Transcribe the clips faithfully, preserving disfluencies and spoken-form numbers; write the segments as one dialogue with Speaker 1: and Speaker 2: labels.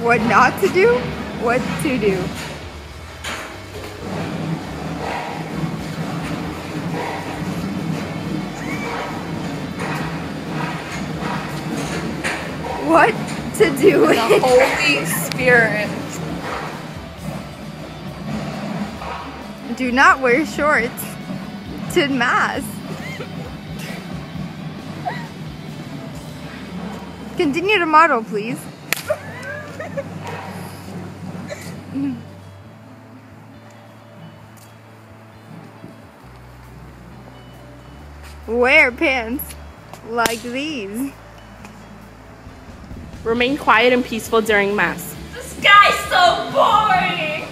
Speaker 1: What not to do? What to do? What to do?
Speaker 2: The Holy Spirit.
Speaker 1: Do not wear shorts to Mass. Continue to model, please. Wear pants like these.
Speaker 3: Remain quiet and peaceful during Mass.
Speaker 2: This guy's so boring.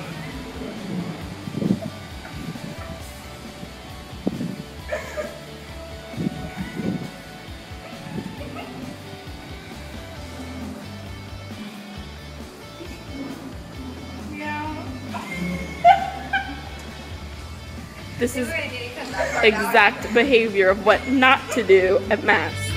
Speaker 3: This is exact behavior of what not to do at Mass.